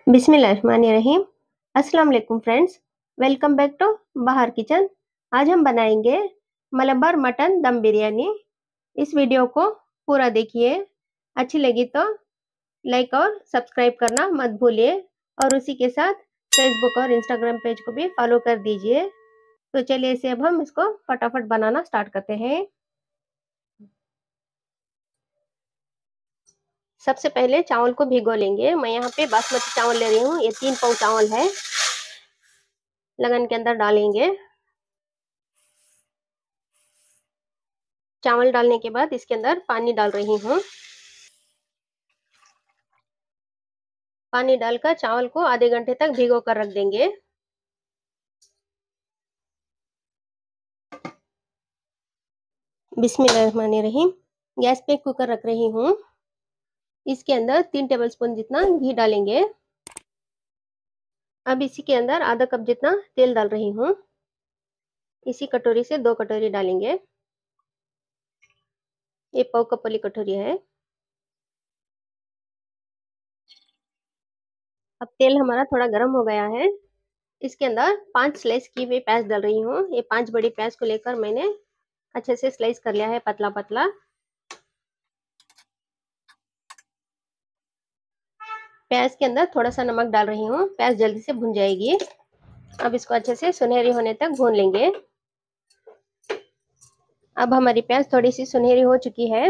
बिस्मिल्लाहिर्रहमानिर्रहीम। अस्सलाम वालेकुम friends, welcome back to Bahar kitchen. आज हम बनाएंगे मलबार मटन दम बिरयानी। इस वीडियो को पूरा देखिए। अच्छी लगी तो लाइक और सब्सक्राइब करना मत भूलिए और उसी के साथ फेसबुक और इंस्टाग्राम पेज को भी फॉलो कर दीजिए। तो चलिए इसे अब हम इसको फटाफट बनाना स्टार्ट करते हैं। सबसे पहले चावल को भिगो लेंगे। मैं यहाँ पे बासमती चावल ले रही हूँ। ये 3 पाव चावल है। लगन के अंदर डालेंगे। चावल डालने के बाद इसके अंदर पानी डाल रही हूँ। पानी डालकर चावल को आधे घंटे तक भिगो कर रख देंगे। बिस्मिल्लाहिर्रहमानिर्रहीम। गैस पे कुकर रख रही हूँ। इसके अंदर 3 टेबलस्पून जितना घी डालेंगे। अब इसी के अंदर आधा कप जितना तेल डाल रही हूँ। इसी कटोरी से 2 कटोरी डालेंगे। ये पाव कप वाली कटोरी है। अब तेल हमारा थोड़ा गर्म हो गया है। इसके अंदर 5 स्लाइस की हुई प्याज डाल रही हूँ। ये 5 बड़ी प्याज को लेकर मैंने अच्छे से स्लाइस कर लिया है, पतला पतला। प्याज के अंदर थोड़ा सा नमक डाल रही हूँ। प्याज जल्दी से भुन जाएगी। अब इसको अच्छे से सुनहरी होने तक भून लेंगे। अब हमारी प्याज थोड़ी सी सुनहरी हो चुकी है।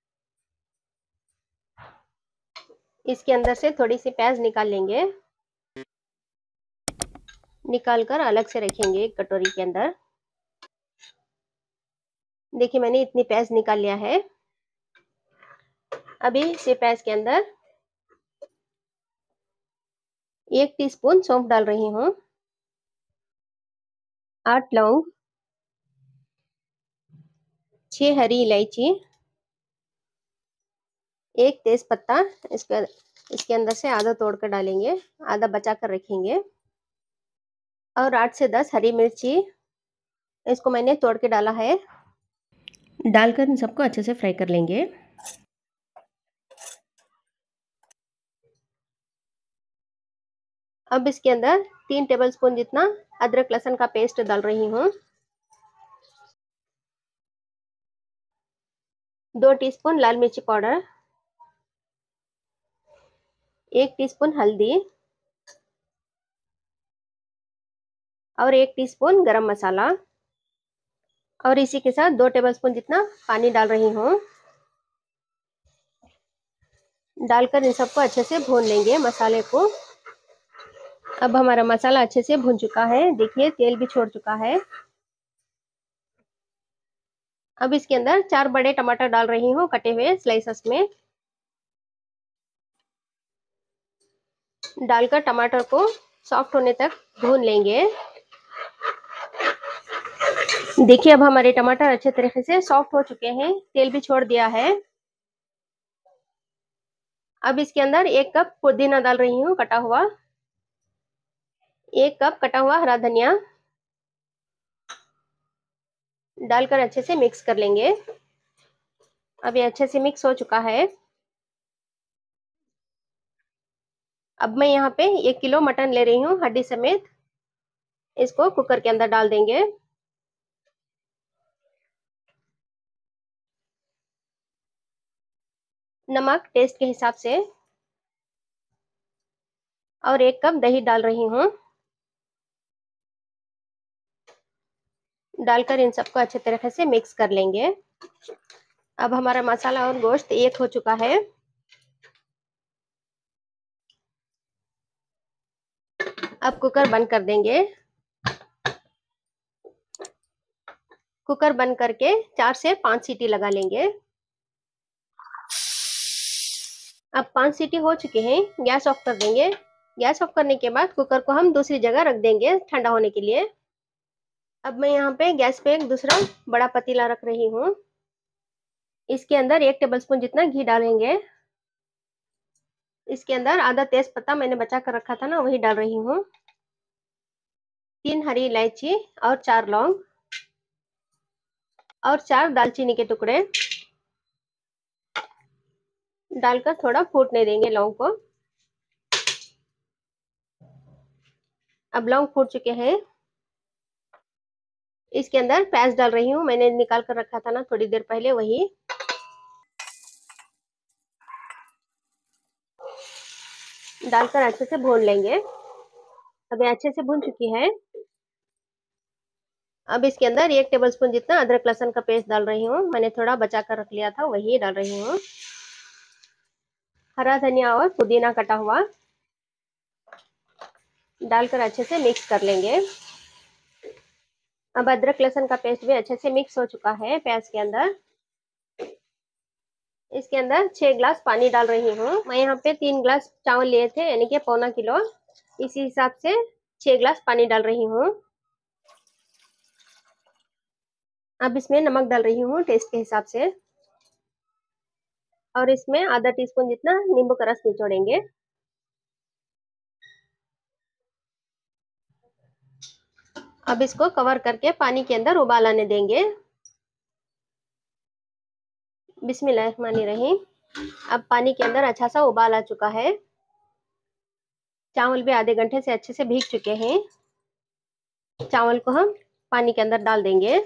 इसके अंदर से थोड़ी सी प्याज निकाल लेंगे। निकाल कर अलग से रखेंगे एक कटोरी के अंदर। देखिए मैंने इतनी प्याज निकाल लिया है। अभी इसी प्याज के अंदर 1 टीस्पून सौंफ डाल रही हूँ। 8 लौंग, 6 हरी इलायची, 1 तेज पत्ता। इसके अंदर से आधा तोड़ कर डालेंगे, आधा बचा कर रखेंगे। और 8 से 10 हरी मिर्ची, इसको मैंने तोड़ के डाला है। डालकर इन सबको अच्छे से फ्राई कर लेंगे। अब इसके अंदर 3 टेबलस्पून जितना अदरक लहसुन का पेस्ट डाल रही हूँ। 2 टीस्पून लाल मिर्ची पाउडर, 1 टीस्पून हल्दी और 1 टीस्पून गरम मसाला। और इसी के साथ 2 टेबलस्पून जितना पानी डाल रही हूँ। डालकर इन सबको अच्छे से भून लेंगे मसाले को। अब हमारा मसाला अच्छे से भून चुका है। देखिए तेल भी छोड़ चुका है। अब इसके अंदर 4 बड़े टमाटर डाल रही हूँ, कटे हुए स्लाइसेस में। डालकर टमाटर को सॉफ्ट होने तक भून लेंगे। देखिए अब हमारे टमाटर अच्छे तरीके से सॉफ्ट हो चुके हैं, तेल भी छोड़ दिया है। अब इसके अंदर 1 कप पुदीना डाल रही हूँ, कटा हुआ। 1 कप कटा हुआ हरा धनिया डालकर अच्छे से मिक्स कर लेंगे। अब ये अच्छे से मिक्स हो चुका है। अब मैं यहाँ पे 1 किलो मटन ले रही हूँ, हड्डी समेत। इसको कुकर के अंदर डाल देंगे। नमक टेस्ट के हिसाब से और 1 कप दही डाल रही हूँ। डालकर इन सबको अच्छे तरीके से मिक्स कर लेंगे। अब हमारा मसाला और गोश्त एक हो चुका है। अब कुकर बंद कर देंगे। कुकर बंद करके 4 से 5 सीटी लगा लेंगे। अब 5 सीटी हो चुके हैं, गैस ऑफ कर देंगे। गैस ऑफ करने के बाद कुकर को हम दूसरी जगह रख देंगे ठंडा होने के लिए। अब मैं यहाँ पे गैस पे एक दूसरा बड़ा पतीला रख रही हूँ। इसके अंदर 1 टेबलस्पून जितना घी डालेंगे। इसके अंदर आधा तेज पत्ता मैंने बचा कर रखा था ना, वही डाल रही हूँ। 3 हरी इलायची और 4 लौंग और 4 दालचीनी के टुकड़े डालकर थोड़ा फूटने देंगे लौंग को। अब लौंग फूट चुके हैं। इसके अंदर प्याज डाल रही हूँ, मैंने निकाल कर रखा था ना थोड़ी देर पहले, वही डालकर अच्छे से भून लेंगे। अब ये अच्छे से भून चुकी है। अब इसके अंदर 1 टेबलस्पून जितना अदरक लहसुन का पेस्ट डाल रही हूँ, मैंने थोड़ा बचा कर रख लिया था, वही डाल रही हूँ। हरा धनिया और पुदीना कटा हुआ डालकर अच्छे से मिक्स कर लेंगे। अब अदरक लहसुन का पेस्ट भी अच्छे से मिक्स हो चुका है प्याज के अंदर। इसके अंदर 6 ग्लास पानी डाल रही हूँ। मैं यहाँ पे 3 ग्लास चावल लिए थे, यानी कि पौना किलो, इसी हिसाब से 6 ग्लास पानी डाल रही हूँ। अब इसमें नमक डाल रही हूँ टेस्ट के हिसाब से, और इसमें आधा टीस्पून जितना नींबू का रस निचोड़ेंगे। अब इसको कवर करके पानी के अंदर उबाल आने देंगे। बिस्मिल्लाहिर्रहमानिर्रहीम। अब पानी के अंदर अच्छा सा उबाल आ चुका है। चावल भी आधे घंटे से अच्छे से भीग चुके हैं। चावल को हम पानी के अंदर डाल देंगे।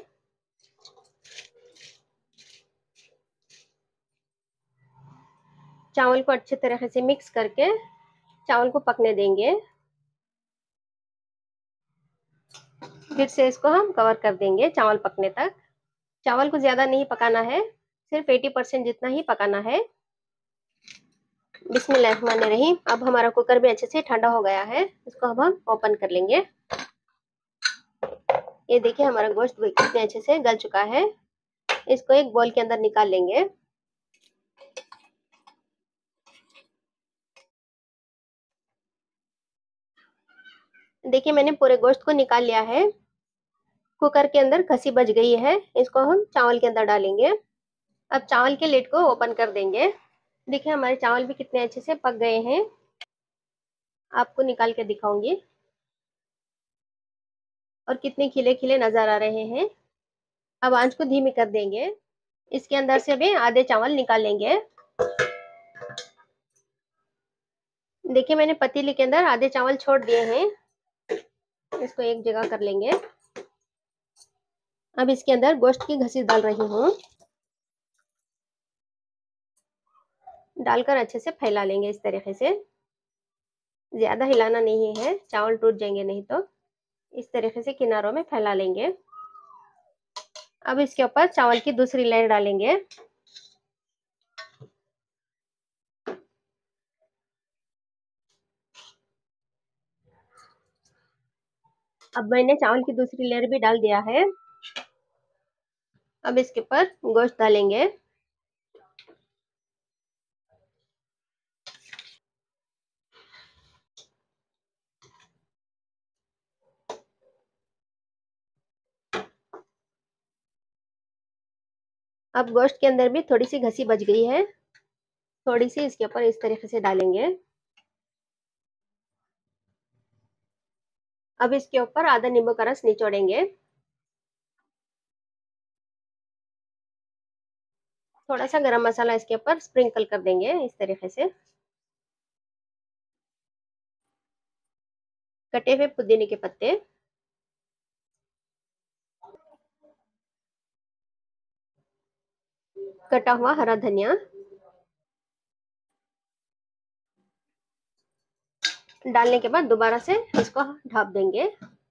चावल को अच्छे तरह से मिक्स करके चावल को पकने देंगे। फिर से इसको हम कवर कर देंगे चावल पकने तक। चावल को ज्यादा नहीं पकाना है, सिर्फ 80% जितना ही पकाना है। बिस्मिल्लाहिर्रहमानिर्रहीम। अब हमारा कुकर भी अच्छे से ठंडा हो गया है, इसको अब हम ओपन कर लेंगे। ये देखिए हमारा गोश्त कितने अच्छे से गल चुका है। इसको एक बोल के अंदर निकाल लेंगे। देखिए मैंने पूरे गोश्त को निकाल लिया है। कुकर के अंदर खसी बच गई है, इसको हम चावल के अंदर डालेंगे। अब चावल के लिड को ओपन कर देंगे। देखिए हमारे चावल भी कितने अच्छे से पक गए हैं, आपको निकाल के दिखाऊंगी, और कितने खिले खिले नजर आ रहे हैं। अब आंच को धीमी कर देंगे। इसके अंदर से भी आधे चावल निकाल लेंगे। देखिए मैंने पतीले के अंदर आधे चावल छोड़ दिए हैं, इसको एक जगह कर लेंगे। अब इसके अंदर गोश्त की घसी डाल रही हूँ, डालकर अच्छे से फैला लेंगे इस तरीके से। ज्यादा हिलाना नहीं है, चावल टूट जाएंगे नहीं तो। इस तरीके से किनारों में फैला लेंगे। अब इसके ऊपर चावल की दूसरी लेयर डालेंगे। अब मैंने चावल की दूसरी लेयर भी डाल दिया है। अब इसके ऊपर गोश्त डालेंगे। अब गोश्त के अंदर भी थोड़ी सी घसी बच गई है, थोड़ी सी इसके ऊपर इस तरीके से डालेंगे। अब इसके ऊपर आधा नींबू का रस निचोड़ेंगे। थोड़ा सा गरम मसाला इसके ऊपर स्प्रिंकल कर देंगे इस तरीके से। कटे हुए पुदीने के पत्ते, कटा हुआ हरा धनिया डालने के बाद दोबारा से इसको ढक देंगे।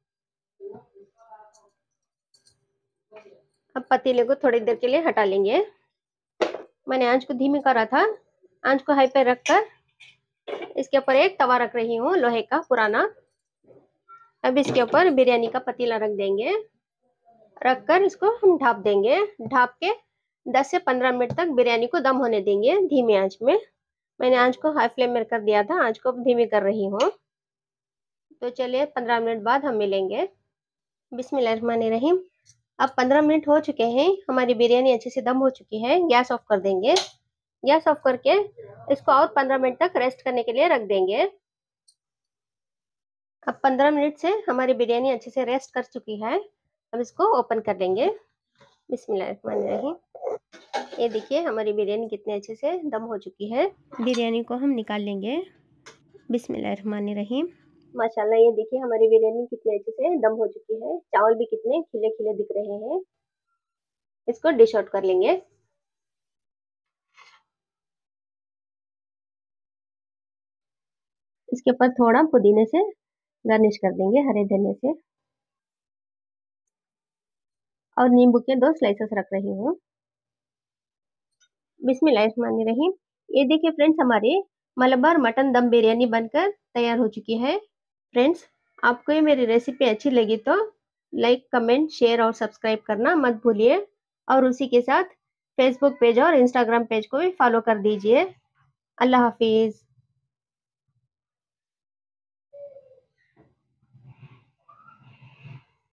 अब पतीले को थोड़ी देर के लिए हटा लेंगे। मैंने आंच को धीमी करा था, आंच को हाई पे रखकर इसके ऊपर एक तवा रख रही हूँ लोहे का पुराना। अब इसके ऊपर बिरयानी का पतीला रख देंगे। रखकर इसको हम ढाप देंगे। ढाप के 10 से 15 मिनट तक बिरयानी को दम होने देंगे धीमी आंच में। मैंने आंच को हाई फ्लेम में कर दिया था, आंच को धीमी कर रही हूँ। तो चलिए 15 मिनट बाद हम मिलेंगे। बिस्मिल्लाहिर्रहमानिर्रहीम। अब 15 मिनट हो चुके हैं, हमारी बिरयानी अच्छे से दम हो चुकी है। गैस ऑफ कर देंगे। गैस ऑफ करके इसको और 15 मिनट तक रेस्ट करने के लिए रख देंगे। अब 15 मिनट से हमारी बिरयानी अच्छे से रेस्ट कर चुकी है। अब इसको ओपन कर लेंगे। बिस्मिल्लाहिर्रहमानिर्रहीम। ये देखिए हमारी बिरयानी कितने अच्छे से दम हो चुकी है। बिरयानी को हम निकाल लेंगे। बिस्मिल्लाहिर्रहमानिर्रहीम। माशाल्लाह, ये देखिए हमारी बिरयानी कितने अच्छे से दम हो चुकी है। चावल भी कितने खिले खिले दिख रहे हैं। इसको डिश आउट कर लेंगे। इसके ऊपर थोड़ा पुदीने से गार्निश कर देंगे, हरे धनिया से। और नींबू के 2 स्लाइसेस रख रही हूँ। बिस्मिल्लाहिर्रहमानिर्रहीम। ये देखिए फ्रेंड्स, हमारी मलबार मटन दम बिरयानी बनकर तैयार हो चुकी है। फ्रेंड्स, आपको ये मेरी रेसिपी अच्छी लगी तो लाइक, कमेंट, शेयर और सब्सक्राइब करना मत भूलिए। और उसी के साथ फेसबुक पेज और इंस्टाग्राम पेज को भी फॉलो कर दीजिए। अल्लाह हाफिज़।